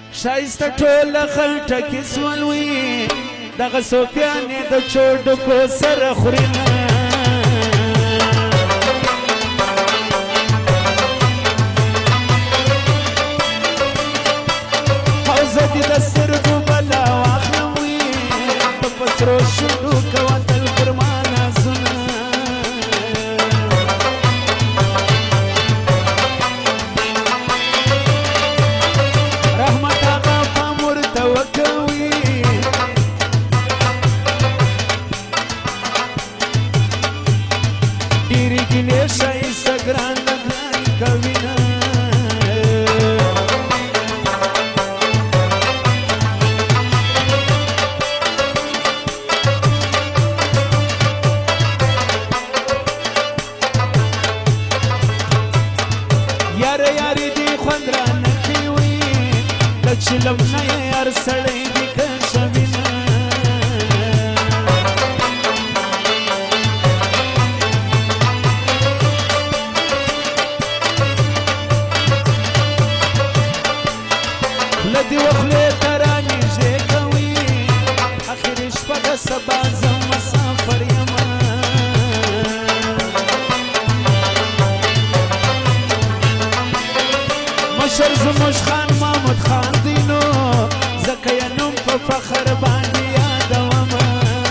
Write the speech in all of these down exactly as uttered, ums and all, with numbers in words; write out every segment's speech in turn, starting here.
شایسته ټوله خلټه کې سول وي دغه صوفیانې د چوډکو سره خوري نه او زه دې د سترګو بلا واخلم وي په پسرو شونډو کوه تل پر ما نازونه رحمت آقا پام ورته وکوي ډېرې ګیلې ښایسته ګرانه ګرانې کوي نه یاره یارې دې خوند رانه کوي د چلم نه یې هر سړی دې کشوي نه خوله دې وخولې ته رانږدې کوي اخرې شپه د سبا زه مسافر یمه مشر زموږ خان محمود خان دی نو ځکه یې نوم په فخر باندې یادومه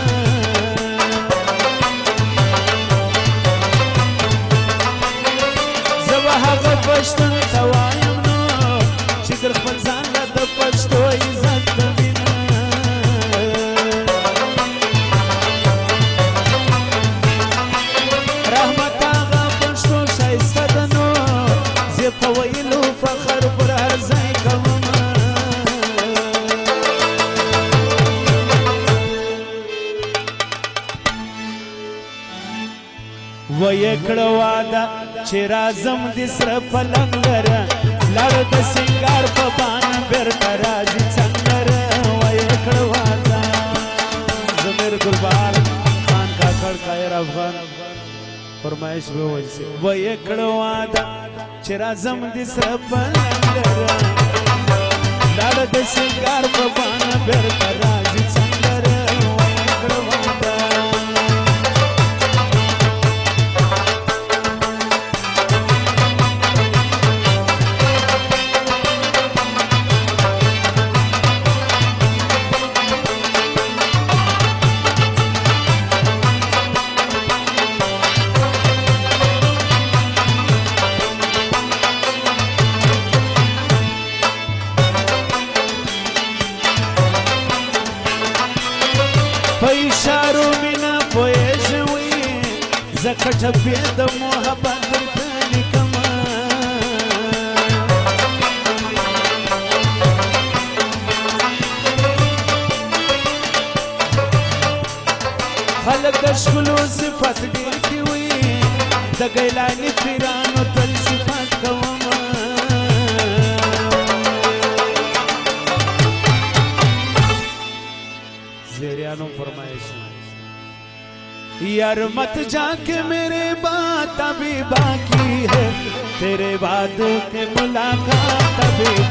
زه به هغه پښتون ته وایم نو چې در خپل ځان له د پښتو عزت کوي نه رحمت هغه پښتو ښایسته ده نو زه په ویلو فخر پر هر ځای کومه ویې کړه واده چې راځم دې سره پلنګ لره لاړو د سینګار په بانه بېرته راځي څنګره ویې کړه واده ضمیر ګلبهار خان کاکړ قاهر افغان فرمایش به وایي ویې کړه واده چې راځم دې سره پلنګ لره لاړو د سینګار په بانه بېرته راځي څنګره ویې کړه واده په اشارو مینه پوهېږي وي ځکه ټپې د محبت درته لیکمه خلک د ښکلو صفت ډېر کوي د ګیلاني پیرانو تل صفت کومه زیریانو فرمائش یار مت جا کے میرے بات ابھی باقی ہے تیرے بعد کے ملاقات ابھی